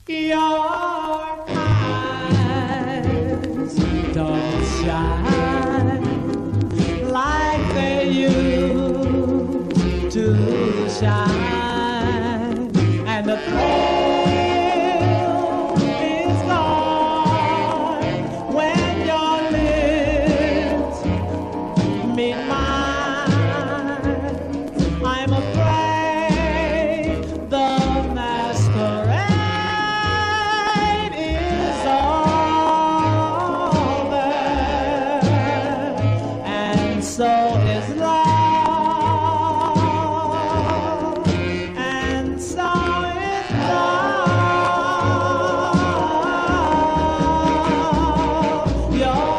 Your eyes don't shine like they used to shine, and the thrill is gone when your lips meet mine. I'm afraid the masquerade is over, and so is love, and so is love. Your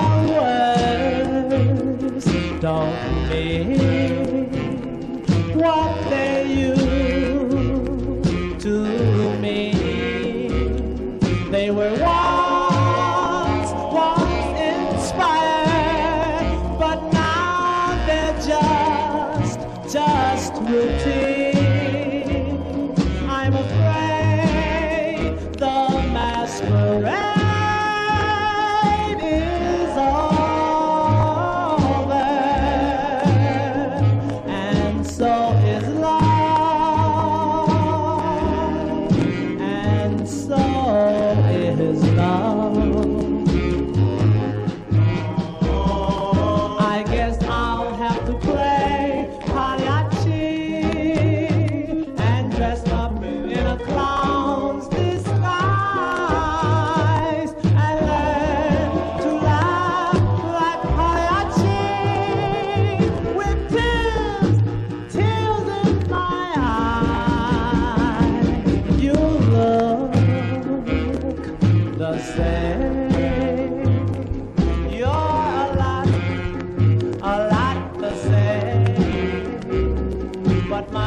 words don't mean what they used to mean. They were once inspired, but now they're just routine. I'm afraid the masquerade is over, and so is love, and so is love. I guess I'll have to play mariachi and dress up in a clown's disguise and learn to laugh like mariachi with tears in my eyes. You look the same. You're a lot the same. But my